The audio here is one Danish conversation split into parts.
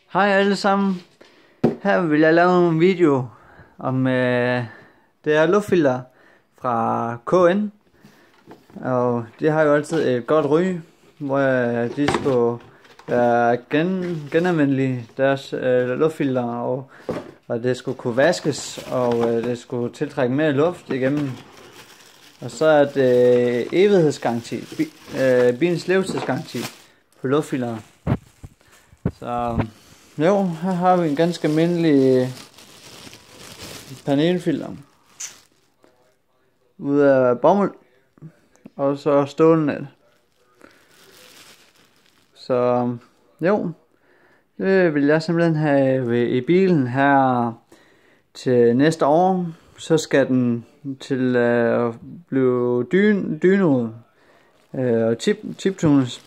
Hej alle sammen. Her vil jeg lave en video om det er luftfilter fra KN. Og de har jo altid et godt ry, hvor de skulle være genanvendelige, deres luftfilter, og det skulle kunne vaskes, og det skulle tiltrække mere luft igennem. Og så er det evighedsgaranti, bilens levetidsgaranti på luftfilter. Så jo, her har vi en ganske almindelig panelfilter ud af bomuld og så stålnet. Så jo, det vil jeg simpelthen have i bilen her til næste år. Så skal den til at blive dynoet og chiptunes.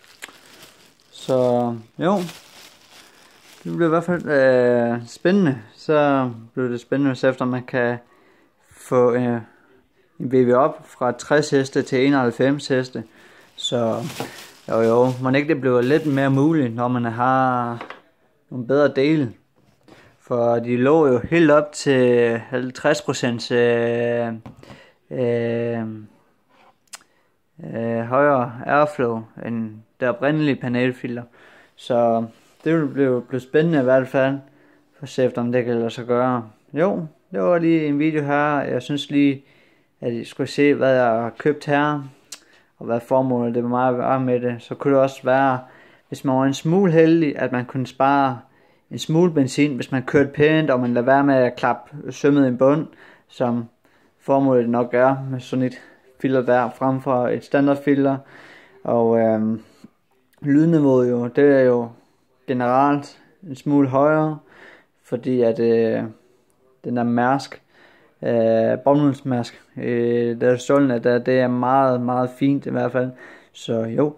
Så jo, det bliver i hvert fald spændende. Så bliver det spændende, så efter man kan få en VV op fra 60 heste til 91 heste. Så jo, man ikke det bliver lidt mere muligt, når man har nogle bedre dele. For de lå jo helt op til 50% højere airflow end det oprindelige panelfilter. Så det vil blive spændende i hvert fald, for at se om det kan lade sig gøre. Jo, det var lige en video her. Jeg synes lige, at I skulle se, hvad jeg har købt her, og hvad formålet det var med det. Så kunne det også være, hvis man var en smule heldig, at man kunne spare en smule benzin, hvis man kørte pænt, og man lader være med at klappe sømmet i bund, som formålet nok er med sådan et filter der, frem for et standardfilter. Og lydniveauet jo, det er jo generelt en smule højere, fordi at den der Mærsk, bomuldsmærsk, der stålnet der, det er meget, meget fint i hvert fald. Så jo.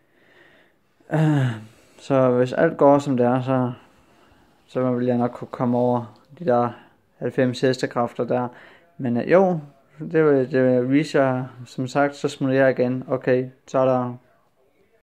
Så hvis alt går som det er, så vil jeg nok kunne komme over de der 90 hestekræfter der. Men jo, det vil vise jer, som sagt, så smutter jeg igen. Okay, så er der